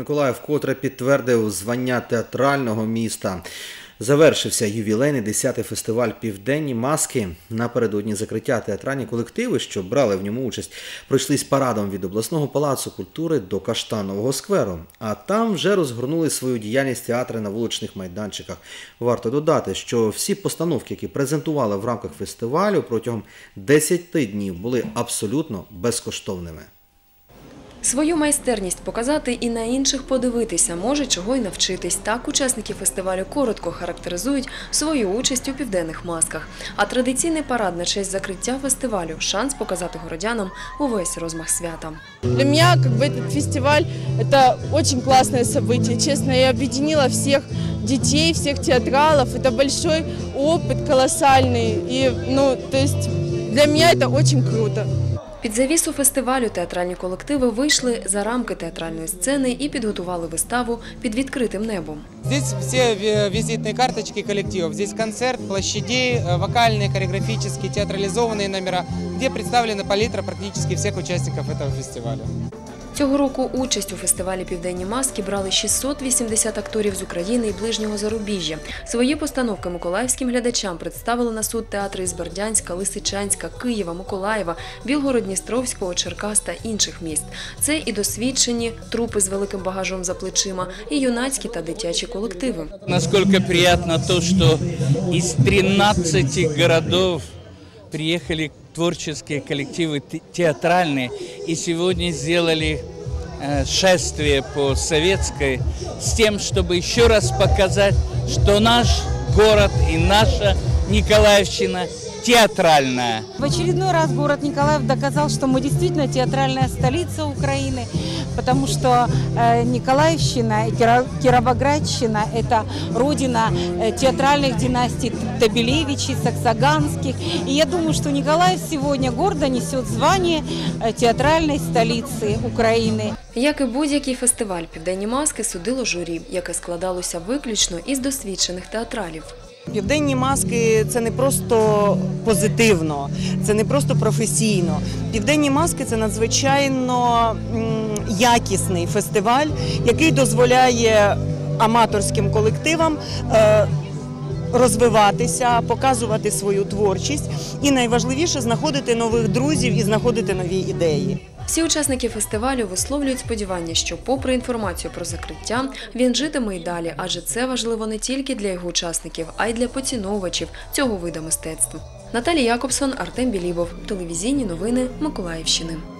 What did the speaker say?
Миколаїв вкотре підтвердив звання театрального міста. Завершився ювілейний 10-й фестиваль «Південні маски». Напередодні закриття театральні колективи, що брали в ньому участь, пройшлись парадом від обласного палацу культури до Каштанового скверу. А там вже розгорнули свою діяльність театри на вуличних майданчиках. Варто додати, що всі постановки, які презентували в рамках фестивалю протягом 10 днів, були абсолютно безкоштовними. Свою майстерність показати і на інших подивитися, може чого й навчитись. Так учасники фестивалю коротко характеризують свою участь у «Південних масках». А традиційний парад на честь закриття фестивалю – шанс показати городянам увесь розмах свята. Для меня этот фестиваль – это очень классное событие. Честно, я объединила всех детей, всех театралов. Это большой опыт, колоссальный. И, то есть для меня это очень круто. Під завісу фестивалю театральні колективи вийшли за рамки театральної сцени і підготували виставу «Під відкритим небом». Здесь все визитные карточки коллективов. Здесь концерт, площадей, вокальные, хореографические, театрализованные номера, где представлена палитра практически всех участников этого фестиваля. Цього року участь у фестивалі «Південні маски» брали 680 акторів з України і ближнього зарубіжжя. Свої постановки миколаївським глядачам представили на суд театри із Бердянська, Лисичанська, Києва, Миколаєва, Білгород-Дністровського, Черкас та інших міст. Це і досвідчені трупи з великим багажом за плечима, і юнацькі та дитячі колективи. Наскільки приємно те, що із 13 городів приехали творческие коллективы театральные и сегодня сделали шествие по Советской с тем, чтобы еще раз показать, что наш город и наша Николаевщина театральная. В очередной раз город Николаев доказал, что мы действительно театральная столица Украины, потому что Николаевщина, Кировоградщина – это родина театральных династий Табелевичей, Саксаганских. И я думаю, что Николаев сегодня гордо несет звание театральной столицы України. Як і будь-який фестиваль, «Південні маски» судило журі, яке складалося виключно із досвідчених театралів. «Південні маски» – це не просто позитивно, це не просто професійно. «Південні маски» – це надзвичайно якісний фестиваль, який дозволяє аматорським колективам розвиватися, показувати свою творчість і, найважливіше, знаходити нових друзів і знаходити нові ідеї. Всі учасники фестивалю висловлюють сподівання, що попри інформацію про закриття, він житиме й далі, адже це важливо не тільки для його учасників, а й для поціновувачів цього виду мистецтва. Наталія Якобсон, Артем Білібов. Телевізійні новини Миколаївщини.